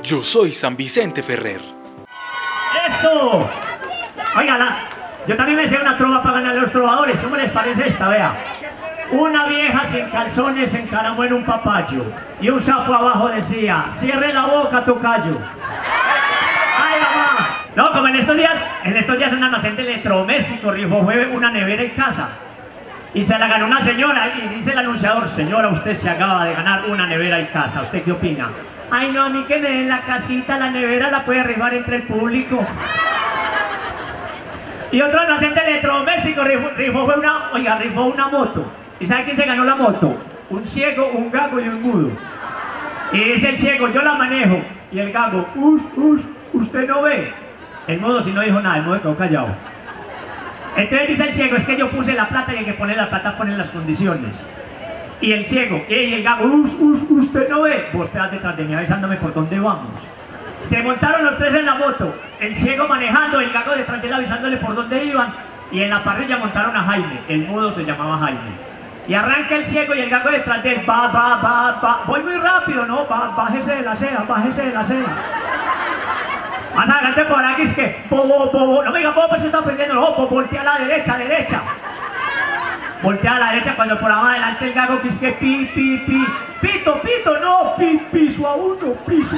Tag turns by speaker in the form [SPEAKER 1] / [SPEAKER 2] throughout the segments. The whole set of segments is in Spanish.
[SPEAKER 1] Yo soy San Vicente Ferrer.
[SPEAKER 2] ¡Eso! Óigala, yo también me sé una trova para ganar a los trovadores. ¿Cómo les parece esta? Vea. Una vieja sin calzones se encaramó en un papayo y un sapo abajo decía: cierre la boca, tocayo. ¡Ay, mamá! No, como en estos días un almacén de electrodomésticos rifó fue una nevera en casa. Y se la ganó una señora y dice el anunciador: señora, usted se acaba de ganar una nevera en casa, ¿usted qué opina? Ay, no, a mí que me den la casita, la nevera la puede rifar entre el público. Y otro almacén de electrodomésticos rifó una moto. ¿Y sabe quién se ganó la moto? Un ciego, un gago y un mudo. Y dice el ciego: yo la manejo. Y el gago: usted no ve. El mudo sí no dijo nada, el mudo quedó callado. Entonces dice el ciego: es que yo puse la plata y el que pone la plata pone las condiciones. Y el ciego y el gago: usted no ve. Vos te vas detrás de mí avisándome por dónde vamos. Se montaron los tres en la moto, el ciego manejando, el gago detrás de él avisándole por dónde iban. Y en la parrilla montaron a Jaime, el mudo se llamaba Jaime. Y arranca el ciego y el gago detrás de él: va, voy muy rápido, no, bájese de la acera, bájese de la acera. Más adelante por aquí es que, bobo, no me diga bobo, se está aprendiendo, no, voltea a la derecha. Voltea a la derecha cuando por adelante el gago que es que pito, no, piso a uno.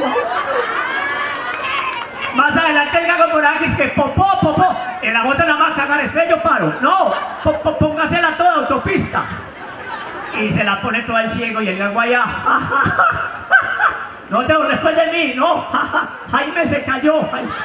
[SPEAKER 2] Más adelante el gago por aquí es que popó, en la bota nada más cagar, espera, yo paro, no, póngasela toda autopista. Y se la pone todo el ciego y el gago allá: no te después de mí, no, Jaime se cayó.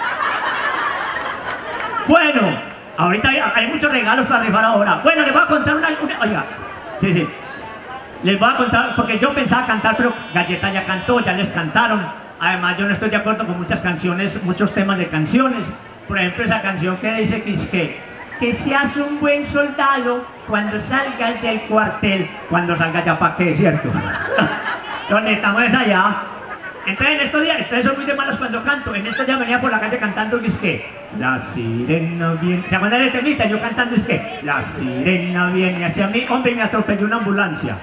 [SPEAKER 2] Bueno, ahorita hay muchos regalos para rifar ahora. Bueno, les voy a contar oiga, sí, les voy a contar, porque yo pensaba cantar, pero Galleta ya cantó, ya les cantaron. Además, yo no estoy de acuerdo con muchas canciones, muchos temas de canciones. Por ejemplo, esa canción que dice que seas un buen soldado cuando salgas del cuartel. Cuando salgas ya para qué, ¿cierto? Lo necesitamos es allá. Entonces en estos días, ustedes son muy de malos cuando canto. En estos días venía por la calle cantando y es que la sirena viene. ¿Se acuerdan de temita? Yo cantando es que la sirena viene hacia mí. Hombre, me atropelló una ambulancia.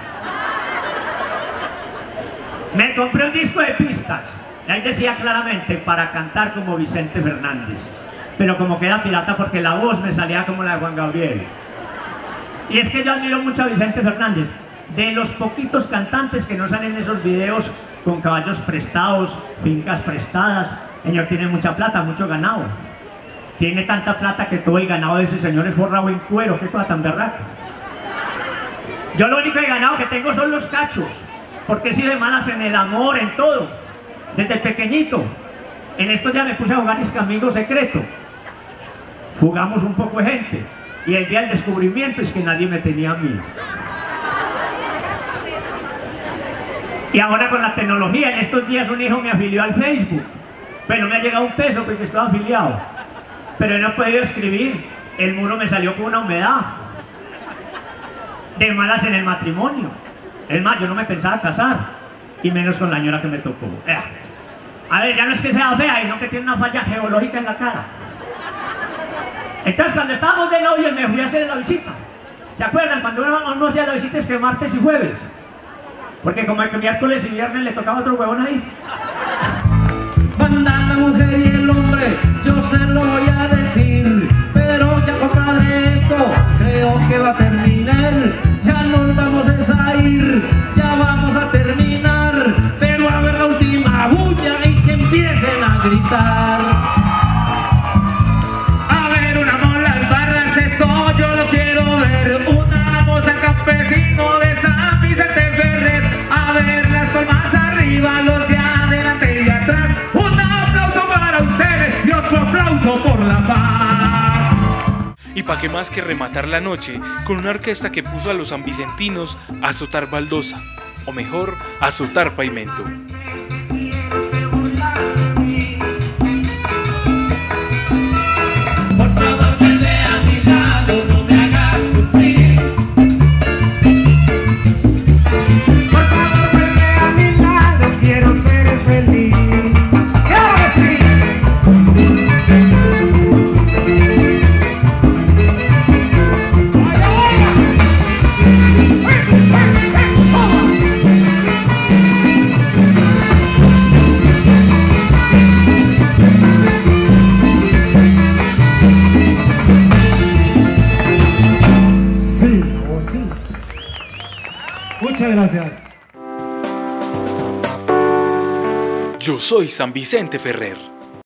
[SPEAKER 2] Me compré un disco de pistas. Y ahí decía claramente: para cantar como Vicente Fernández. Pero como queda pirata porque la voz me salía como la de Juan Gabriel. Y es que yo admiro mucho a Vicente Fernández. De los poquitos cantantes que no salen en esos videos con caballos prestados, fincas prestadas. El señor tiene mucha plata, mucho ganado. Tiene tanta plata que todo el ganado de ese señor es forrado en cuero. Qué cosa tan berraca. Yo lo único de ganado que tengo son los cachos, porque he sido de malas en el amor, en todo, desde pequeñito. En esto ya me puse a jugar Amigo Secreto. Jugamos un poco de gente. Y el día del descubrimiento es que nadie me tenía a mí. Y ahora con la tecnología, en estos días un hijo me afilió al Facebook. Pero me ha llegado un peso porque estoy afiliado. Pero no he podido escribir. El muro me salió con una humedad. De malas en el matrimonio. Es más, yo no me pensaba casar. Y menos con la señora que me tocó. A ver, ya no es que sea fea, sino que tiene una falla geológica en la cara. Entonces cuando estábamos de novios me fui a hacer la visita. ¿Se acuerdan? Cuando uno hacía la visita es que martes y jueves. Porque como el miércoles y viernes le tocaba otro huevón ahí.
[SPEAKER 3] Manda la mujer y el hombre, yo se lo voy a decir. Pero ya poca de esto, creo que va a terminar. Ya nos vamos a ir, ya vamos a terminar. Pero a ver la última bulla y que empiecen a gritar. A ver una mola en barras, eso yo lo quiero ver. Una moza campesino de San Vicente Ferrer. A ver las palmas arriba, los de adelante y atrás. Un aplauso para ustedes y otro aplauso por la paz.
[SPEAKER 1] Y pa' qué más que rematar la noche con una orquesta que puso a los sanvicentinos a azotar baldosa, o mejor, a azotar pavimento.
[SPEAKER 4] Muchas gracias.
[SPEAKER 1] Yo soy San Vicente Ferrer.